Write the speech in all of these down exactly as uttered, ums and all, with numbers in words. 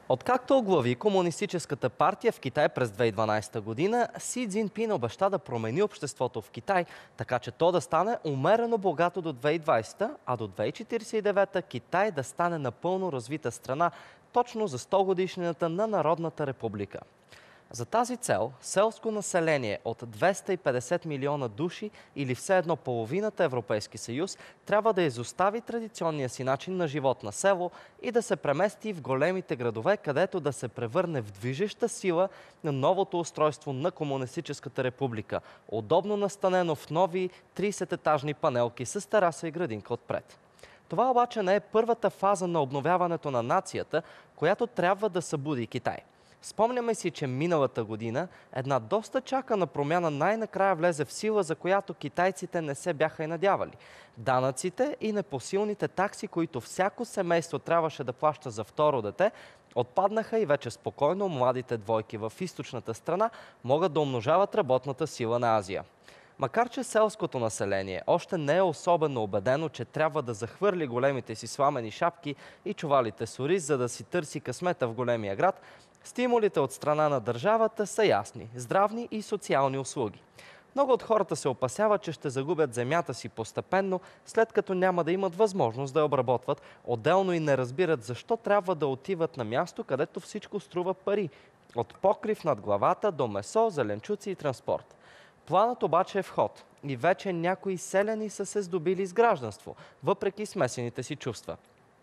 Откакто оглави Комунистическата партия в Китай през две хиляди и дванадесета година, Си Цзинпин обеща да промени обществото в Китай, така че то да стане умерено богато до две хиляди и двадесета, а до две хиляди четиридесет и девета Китай да стане напълно развита страна, точно за сто годишнината на Народната република. За тази цел селско население от двеста и петдесет милиона души или все едно половината Европейски съюз трябва да изостави традиционния си начин на живот на село и да се премести в големите градове, където да се превърне в движеща сила на новото устройство на Комунистическата република, удобно настанено в нови тридесететажни панелки с тераса и градинка отпред. Това обаче не е първата фаза на обновяването на нацията, която трябва да събуди Китай. Спомняме си, че миналата година една доста чакана промяна най-накрая влезе в сила, за която китайците не се бяха и надявали. Данъците и непосилните такси, които всяко семейство трябваше да плаща за второ дете, отпаднаха и вече спокойно младите двойки в източната страна могат да умножават работната сила на Азия. Макар че селското население още не е особено убедено, че трябва да захвърли големите си сламени шапки и чувалите с ориз, за да си търси късмета в големия град, стимулите от страна на държавата са ясни – здравни и социални услуги. Много от хората се опасяват, че ще загубят земята си постепенно, след като няма да имат възможност да я обработват, отделно и не разбират защо трябва да отиват на място, където всичко струва пари – от покрив над главата до месо, зеленчуци и транспорт. Планът обаче е в ход и вече някои селяни са се здобили с гражданство, въпреки смесените си чувства.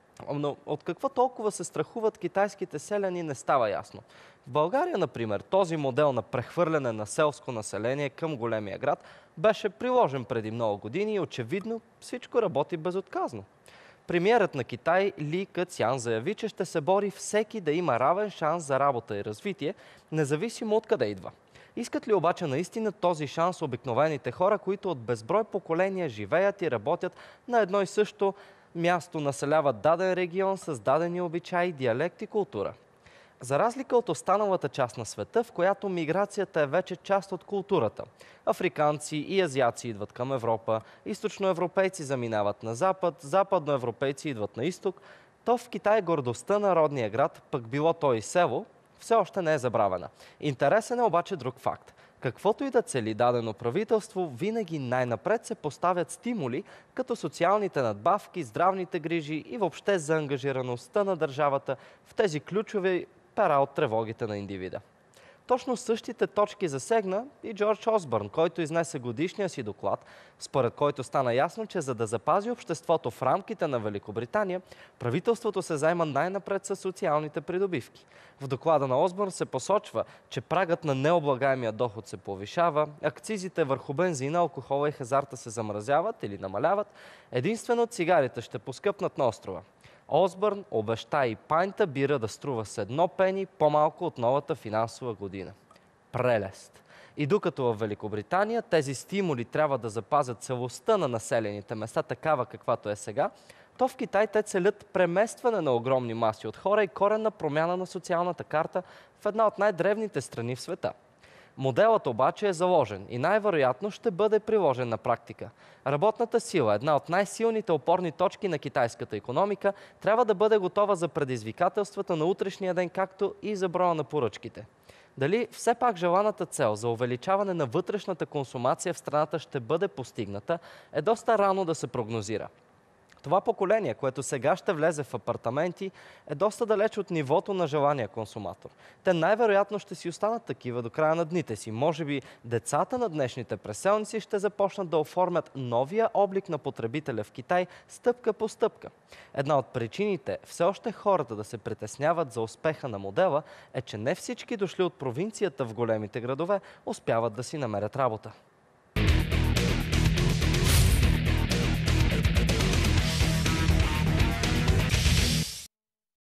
Но от какво толкова се страхуват китайските селяни, не става ясно. В България, например, този модел на прехвърляне на селско население към големия град беше приложен преди много години и очевидно всичко работи безотказно. Премиерът на Китай Ли Къцян заяви, че ще се бори всеки да има равен шанс за работа и развитие, независимо от къде идва. Искат ли обаче наистина този шанс обикновените хора, които от безброй поколения живеят и работят на едно и също място, населяват даден регион с дадени обичаи, диалект и култура? За разлика от останалата част на света, в която миграцията е вече част от културата. Африканци и азиаци идват към Европа, източноевропейци заминават на запад, западноевропейци идват на изток, то в Китай гордостта на родния град, пък било то и село, все още не е забравена. Интересен е обаче друг факт. Каквото и да цели дадено правителство, винаги най-напред се поставят стимули, като социалните надбавки, здравните грижи и въобще за ангажираността на държавата в тези ключови пера от тревогите на индивида. Точно същите точки засегна и Джордж Осбърн, който изнесе годишния си доклад, според който стана ясно, че за да запази обществото в рамките на Великобритания, правителството се заема най-напред със социалните придобивки. В доклада на Осбърн се посочва, че прагът на необлагаемия доход се повишава, акцизите върху бензина, алкохола и хазарта се замразяват или намаляват, единствено цигарите ще поскъпнат на острова. Осбърн обеща и пайнта бира да струва с едно пени по-малко от новата финансова година. Прелест! И докато в Великобритания тези стимули трябва да запазят целостта на населените места такава каквато е сега, то в Китай те целят преместване на огромни маси от хора и коренна промяна на социалната карта в една от най-древните страни в света. Моделът обаче е заложен и най-вероятно ще бъде приложен на практика. Работната сила, една от най-силните опорни точки на китайската икономика, трябва да бъде готова за предизвикателствата на утрешния ден, както и за броя на поръчките. Дали все пак желаната цел за увеличаване на вътрешната консумация в страната ще бъде постигната, е доста рано да се прогнозира. Това поколение, което сега ще влезе в апартаменти, е доста далеч от нивото на желания консуматор. Те най-вероятно ще си останат такива до края на дните си. Може би децата на днешните преселници ще започнат да оформят новия облик на потребителя в Китай стъпка по стъпка. Една от причините все още хората да се притесняват за успеха на модела е, че не всички дошли от провинцията в големите градове успяват да си намерят работа.